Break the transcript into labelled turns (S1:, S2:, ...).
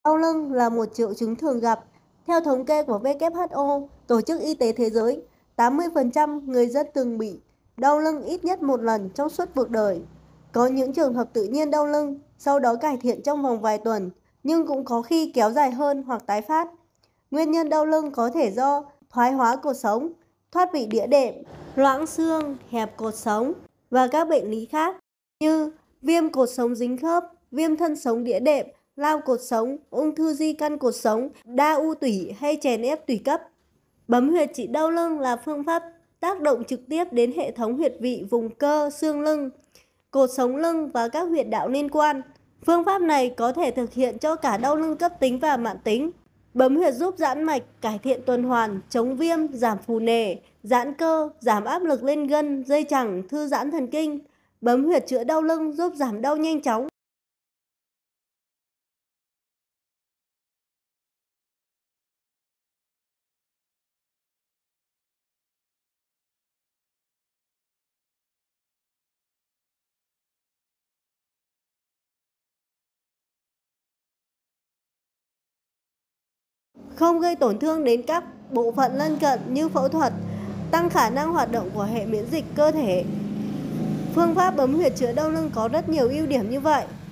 S1: Đau lưng là một triệu chứng thường gặp. Theo thống kê của WHO, Tổ chức Y tế Thế giới, 80% người dân từng bị đau lưng ít nhất một lần trong suốt cuộc đời. Có những trường hợp tự nhiên đau lưng, sau đó cải thiện trong vòng vài tuần, nhưng cũng có khi kéo dài hơn hoặc tái phát. Nguyên nhân đau lưng có thể do thoái hóa cột sống, thoát vị đĩa đệm, loãng xương, hẹp cột sống và các bệnh lý khác như viêm cột sống dính khớp, viêm thân sống đĩa đệm, lao cột sống, ung thư di căn cột sống, đa u tủy hay chèn ép tủy cấp. Bấm huyệt trị đau lưng là phương pháp tác động trực tiếp đến hệ thống huyệt vị vùng cơ, xương lưng, cột sống lưng và các huyệt đạo liên quan. Phương pháp này có thể thực hiện cho cả đau lưng cấp tính và mãn tính. Bấm huyệt giúp giãn mạch, cải thiện tuần hoàn, chống viêm, giảm phù nề, giãn cơ, giảm áp lực lên gân, dây chằng, thư giãn thần kinh. Bấm huyệt chữa đau lưng giúp giảm đau nhanh chóng. Không gây tổn thương đến các bộ phận lân cận như phẫu thuật, tăng khả năng hoạt động của hệ miễn dịch cơ thể. Phương pháp bấm huyệt chữa đau lưng có rất nhiều ưu điểm như vậy.